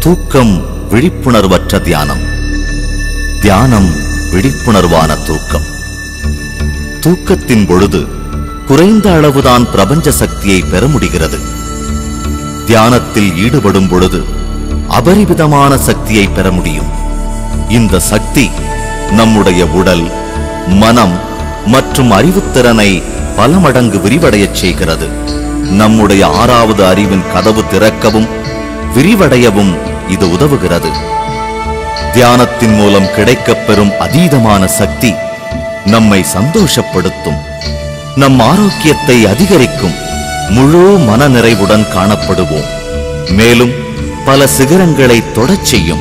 தூக்கம் விழிப்புணர்வற்ற தியானம், தியானம் விழிப்புணர்வான தூக்கம். தூக்கத்தின் பொழுது குறைந்த அளவுதான் பிரபஞ்ச சக்தியை பெற முடிகிறது. தியானத்தில் ஈடுபடும் பொழுது அபரிவிதமான சக்தியை பெற முடியும். இந்த சக்தி நம்முடைய உடல், மனம் மற்றும் அறிவுத்திறனை பல மடங்கு விரிவடையச் செய்கிறது. நம்முடைய 6வது அறிவின் கதவு திறக்கவும் விரிவடையவும் இது உதவுகிறது. தியானத்தின் மூலம் கிடைக்கப்பெறும் அதீதமான சக்தி நம்மை சந்தோஷப்படுத்தும், நம் ஆரோக்கியத்தை அதிகரிக்கும், முழு மனநிறைவுடன் காணப்படுவோம். மேலும் பல சிகரங்களை தொடச் செய்யும்.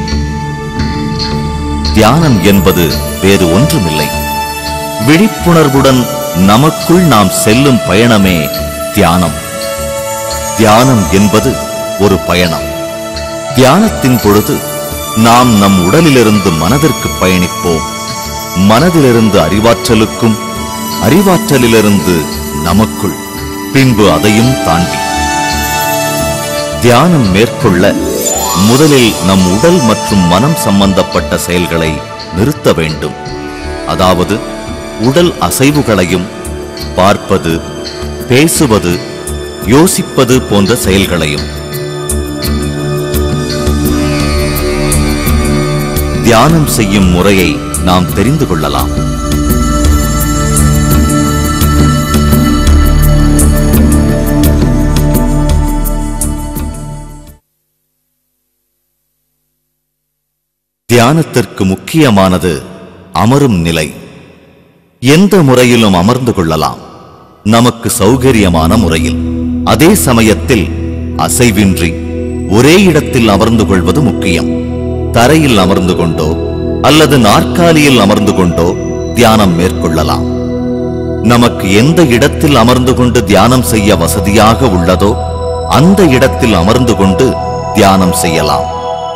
தியானம் என்பது வேறு ஒன்றுமில்லை, விழிப்புணர்வுடன் நமக்குள் நாம் செல்லும் பயணமே தியானம். தியானம் என்பது ஒரு பயணம். தியானத்தின் பொழுது நாம் நம் உடலிலிருந்து மனதிற்கு பயணிப்போம், மனதிலிருந்து அறிவாற்றலுக்கும், அறிவாற்றலிலிருந்து நமக்குள், பின்பு அதையும் தாண்டி. தியானம் மேற்கொள்ள முதலில் நம் உடல் மற்றும் மனம் சம்பந்தப்பட்ட செயல்களை நிறுத்த வேண்டும். அதாவது உடல் அசைவுகளையும், பார்ப்பது, பேசுவது, யோசிப்பது போன்ற செயல்களையும். தியானம் செய்யும் முறையை நாம் தெரிந்து கொள்ளலாம். தியானத்திற்கு முக்கியமானது அமரும் நிலை. எந்த முறையிலும் அமர்ந்து கொள்ளலாம், நமக்கு சௌகரியமான முறையில். அதே சமயத்தில் அசைவின்றி ஒரே இடத்தில் அமர்ந்து கொள்வது முக்கியம். தரையில் அமர்ந்து கொண்டோ அல்லது நாற்காலியில் அமர்ந்து கொண்டோ தியானம் மேற்கொள்ளலாம். நமக்கு எந்த இடத்தில் அமர்ந்து கொண்டு தியானம் செய்ய வசதியாக உள்ளதோ அந்த இடத்தில் அமர்ந்து கொண்டு தியானம் செய்யலாம்.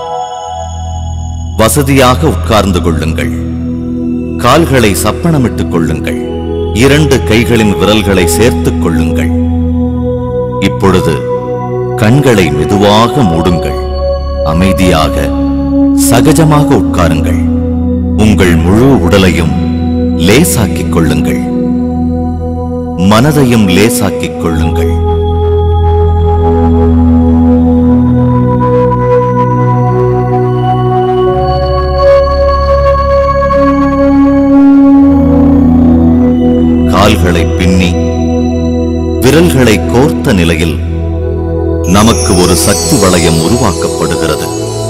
வசதியாக உட்கார்ந்து கொள்ளுங்கள். கால்களை சப்பனமிட்டுக் கொள்ளுங்கள். 2 கைகளின் விரல்களை சேர்த்துக் கொள்ளுங்கள். இப்பொழுது கண்களை மெதுவாக மூடுங்கள். அமைதியாக சகஜமாக உட்காருங்கள். உங்கள் முழு உடலையும் லேசாக்கிக் கொள்ளுங்கள். மனதையும் லேசாக்கிக் கொள்ளுங்கள். கால்களை பின்னி விரல்களை கோர்த்த நிலையில் நமக்கு ஒரு சக்தி வளையம் உருவாக்கப்படுகிறது.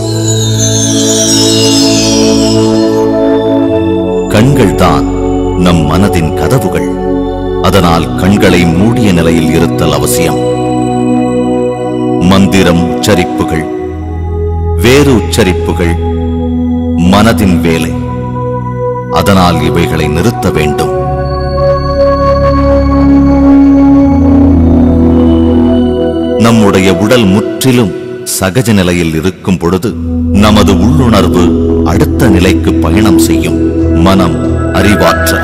கண்கள் தான் நம் மனதின் கதவுகள். அதனால் கண்களை மூடிய நிலையில் இருத்தல் அவசியம். மந்திரம் உச்சரிப்புகள், வேறு உச்சரிப்புகள் மனதின் வேலை. அதனால் இவைகளை நிறுத்த வேண்டும். நம்முடைய உடல் முற்றிலும் சகஜ நிலையில் இருக்கும் பொழுது நமது உள்ளுணர்வு அடுத்த நிலைக்கு பயணம் செய்யும். மனம், அறிவாற்றல்.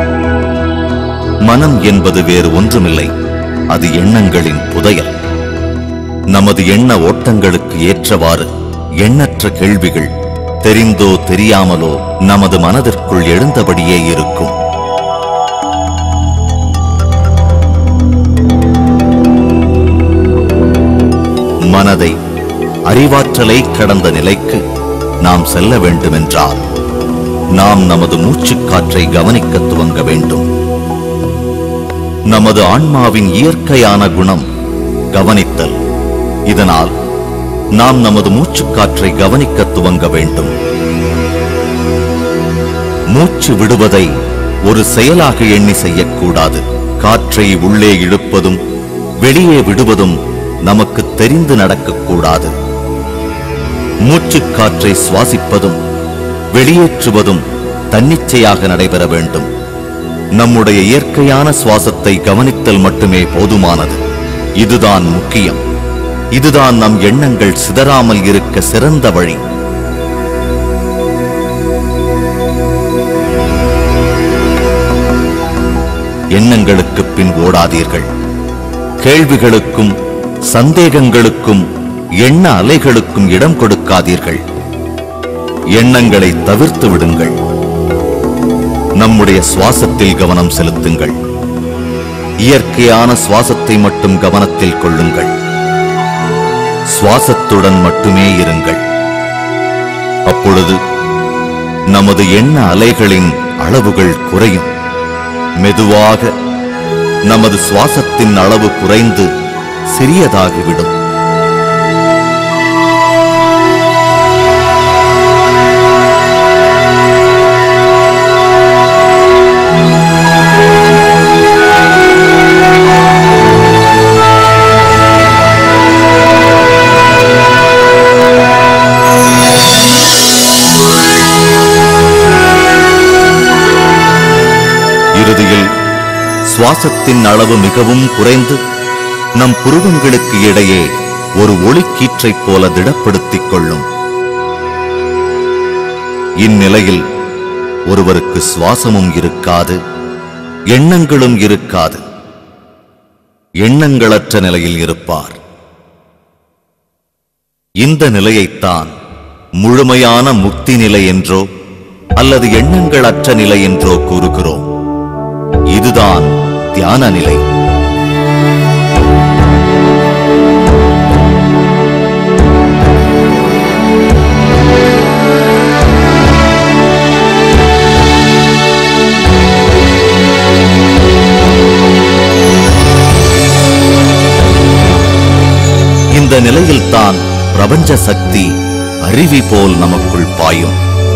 மனம் என்பது வேறு ஒன்றுமில்லை, அது எண்ணங்களின் புதையல். நமது எண்ண ஓட்டங்களுக்கு ஏற்றவாறு எண்ணற்ற கேள்விகள் தெரிந்தோ தெரியாமலோ நமது மனதிற்குள் எழுந்தபடியே இருக்கும். மனதை, அறிவாற்றலை கடந்த நிலைக்கு நாம் செல்ல வேண்டுமென்றால் நாம் நமது மூச்சுக்காற்றை கவனிக்க துவங்க வேண்டும். நமது ஆன்மாவின் இயற்கையான குணம் கவனித்தல். இதனால் நாம் நமது மூச்சுக்காற்றை கவனிக்க துவங்க வேண்டும். மூச்சு விடுவதை ஒரு செயலாக எண்ணி செய்யக்கூடாது. காற்றை உள்ளே இழுப்பதும் வெளியே விடுவதும் நமக்கு தெரிந்து நடக்கக்கூடாது. மூச்சுக்காற்றை சுவாசிப்பதும் வெளியேற்றுவதும் தன்னிச்சையாக நடைபெற வேண்டும். நம்முடைய இயற்கையான சுவாசத்தை கவனித்தல் மட்டுமே போதுமானது. இதுதான் முக்கியம். இதுதான் நம் எண்ணங்கள் சிதறாமல் இருக்க சிறந்த வழி. எண்ணங்களுக்கு பின் ஓடாதீர்கள். கேள்விகளுக்கும் சந்தேகங்களுக்கும் எண்ண அலைகளுக்கும் இடம் கொடுக்காதீர்கள். எண்ணங்களை தவிர்த்து விடுங்கள். நம்முடைய சுவாசத்தில் கவனம் செலுத்துங்கள். இயற்கையான சுவாசத்தை மட்டும் கவனத்தில் கொள்ளுங்கள். சுவாசத்துடன் மட்டுமே இருங்கள். அப்பொழுது நமது எண்ண அலைகளின் அளவுகள் குறையும். மெதுவாக நமது சுவாசத்தின் அளவு குறைந்து சிறியதாகிவிடும். இறுதியில் சுவாசத்தின் அளவு மிகவும் குறைந்து நம் புருவங்களுக்கு இடையே ஒரு ஒளிக்கீற்றைப் போல திடப்படுத்திக் கொள்ளும். இந்நிலையில் ஒருவருக்கு சுவாசமும் இருக்காது, எண்ணங்களும் இருக்காது. எண்ணங்களற்ற நிலையில் இருப்பார். இந்த நிலையைத்தான் முழுமையான முக்தி நிலை என்றோ அல்லது எண்ணங்களற்ற நிலை என்றோ கூறுகிறோம். இதுதான் தியான நிலை. இந்த நிலையில்தான் பிரபஞ்ச சக்தி அருவி போல் நமக்குள் பாயும்.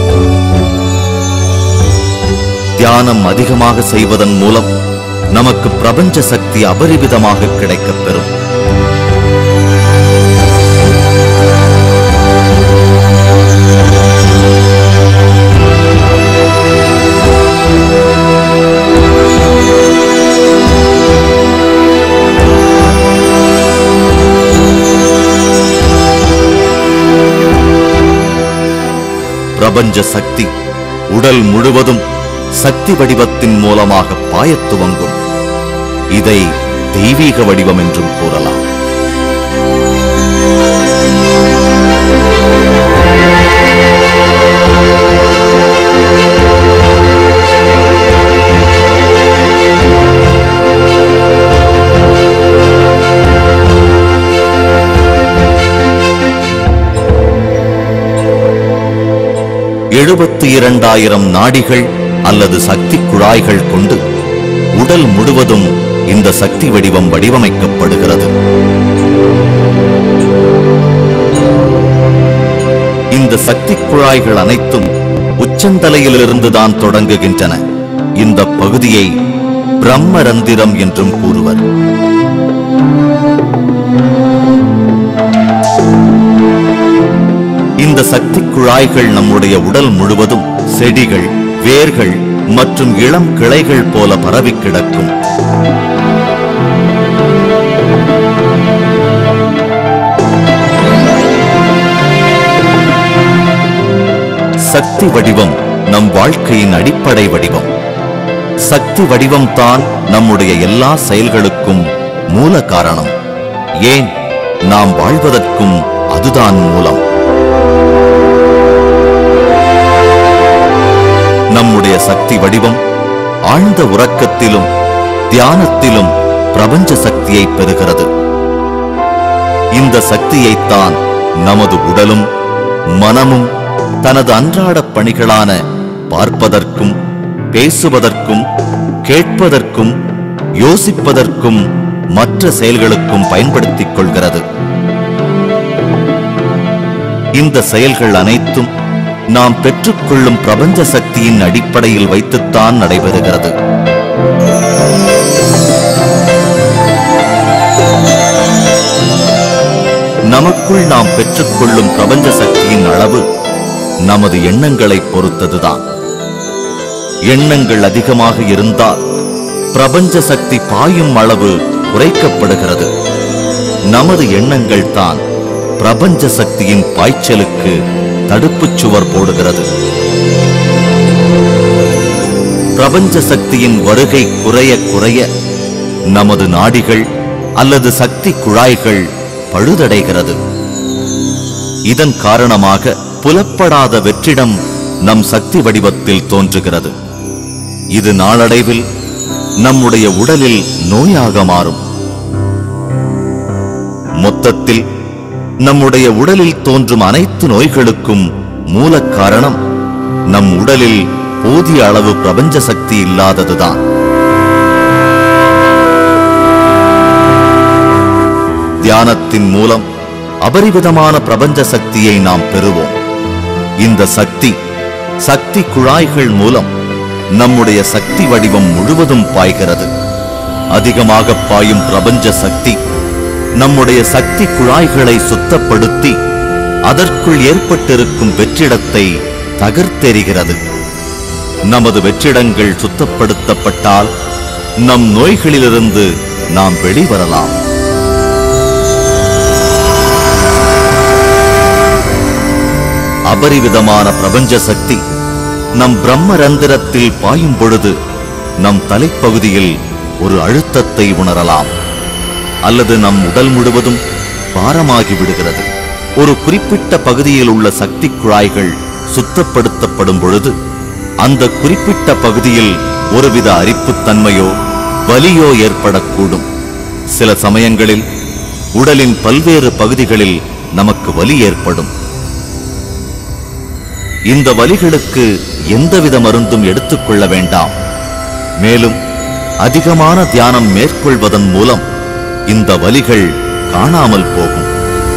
தியானம் அதிகமாக செய்வதன் மூலம் நமக்கு பிரபஞ்ச சக்தி அபரிவிதமாக கிடைக்கப் பெறும். பிரபஞ்ச சக்தி உடல் முழுவதும் சக்தி வடிவத்தின் மூலமாக பாயத் துவங்கும். இதை தெய்வீக வடிவம் என்றும் கூறலாம். $72,000 நாடிகள் அல்லது சக்தி குழாய்கள் கொண்டு உடல் முழுவதும் இந்த சக்தி வடிவம் வடிவமைக்கப்படுகிறது. இந்த சக்தி குழாய்கள் அனைத்தும் உச்சந்தலையிலிருந்துதான் தொடங்குகின்றன. இந்த பகுதியை பிரம்மரந்திரம் என்றும் கூறுவர். இந்த சக்தி குழாய்கள் நம்முடைய உடல் முழுவதும் செடிகள், வேர்கள் மற்றும் இளம் கிளைகள் போல பரவி கிடக்கும். சக்தி வடிவம் நம் வாழ்க்கையின் அடிப்படை வடிவம். சக்தி வடிவம் தான் நம்முடைய எல்லா செயல்களுக்கும் மூல காரணம். ஏன், நாம் வாழ்வதற்கும் அதுதான் மூலம். நம்முடைய சக்தி வடிவம் ஆழ்ந்த உறக்கத்திலும் தியானத்திலும் பிரபஞ்ச சக்தியை பெறுகிறது. இந்த சக்தியைத்தான் நமது உடலும் மனமும் தனது அன்றாட பணிகளான பார்ப்பதற்கும், பேசுவதற்கும், கேட்பதற்கும், யோசிப்பதற்கும், மற்ற செயல்களுக்கும் பயன்படுத்திக் கொள்கிறது. இந்த செயல்கள் அனைத்தும் நாம் பெற்றுக்கொள்ளும் பிரபஞ்ச சக்தியின் அடிப்படையில் வைத்துத்தான் நடைபெறுகிறது. நமக்குள் நாம் பெற்றுக்கொள்ளும் பிரபஞ்ச சக்தியின் அளவு நமது எண்ணங்களை பொறுத்ததுதான். எண்ணங்கள் அதிகமாக இருந்தால் பிரபஞ்ச சக்தி பாயும் அளவு குறைக்கப்படுகிறது. நமது எண்ணங்கள் தான் பிரபஞ்ச சக்தியின் பாய்ச்சலுக்கு தடுப்புச் சுவர் போடுகிறது. பிரபஞ்ச சக்தியின் வருகை குறைய குறைய நமது நாடிகள் அல்லது சக்தி குழாய்கள் பழுதடைகிறது. இதன் காரணமாக புலப்படாத வெற்றிடம் நம் சக்தி வடிவத்தில் தோன்றுகிறது. இது நாளடைவில் நம்முடைய உடலில் நோயாக மாறும். மொத்தத்தில் நம்முடைய உடலில் தோன்றும் அனைத்து நோய்களுக்கும் மூல காரணம் நம் உடலில் போதிய அளவு பிரபஞ்ச சக்தி இல்லாததுதான். தியானத்தின் மூலம் அபரிவிதமான பிரபஞ்ச சக்தியை நாம் பெறுவோம். இந்த சக்தி குழாய்கள் மூலம் நம்முடைய சக்தி வடிவம் முழுவதும் பாய்கிறது. அதிகமாக பாயும் பிரபஞ்ச சக்தி நம்முடைய சக்தி குழாய்களை சுத்தப்படுத்தி அதற்குள் ஏற்பட்டிருக்கும் வெற்றிடத்தை தகர்த்தெறிகிறது. நமது வெற்றிடங்கள் சுத்தப்படுத்தப்பட்டால் நம் நோய்களிலிருந்து நாம் வெளிவரலாம். அபரிவிதமான பிரபஞ்ச சக்தி நம் பிரம்மரந்திரத்தில் பாயும் பொழுது நம் தலைப்பகுதியில் ஒரு அழுத்தத்தை உணரலாம். அல்லது நம் உடல் முழுவதும் பாரமாகி விடுகிறது. ஒரு குறிப்பிட்ட பகுதியில் உள்ள சக்தி குழாய்கள் சுத்தப்படுத்தப்படும் பொழுது அந்த குறிப்பிட்ட பகுதியில் ஒருவித அரிப்புத்தன்மையோ வலியோ ஏற்படக்கூடும். சில சமயங்களில் உடலின் பல்வேறு பகுதிகளில் நமக்கு வலி ஏற்படும். இந்த வலிகளுக்கு எந்தவித மருந்தும் எடுத்துக்கொள்ள வேண்டாம். மேலும் அதிகமான தியானம் மேற்கொள்வதன் மூலம் இந்த வலிகள் காணாமல் போகும்.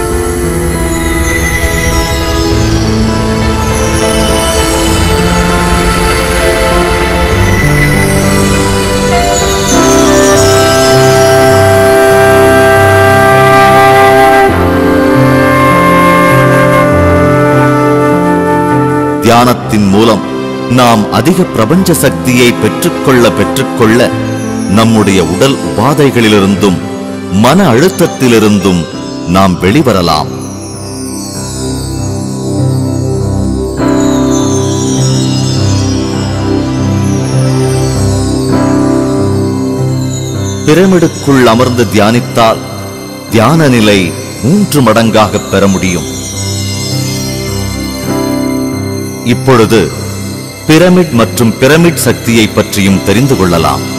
தியானத்தின் மூலம் நாம் அதிக பிரபஞ்ச சக்தியை பெற்றுக்கொள்ள நம்முடைய உடல் உபாதைகளிலிருந்தும் மன அழுத்தத்திலிருந்தும் நாம் வெளிவரலாம். பிரமிடுக்குள் அமர்ந்து தியானித்தால் தியான நிலை 3 மடங்காக பெற முடியும். இப்பொழுது பிரமிட் மற்றும் பிரமிட் சக்தியை பற்றியும் தெரிந்து கொள்ளலாம்.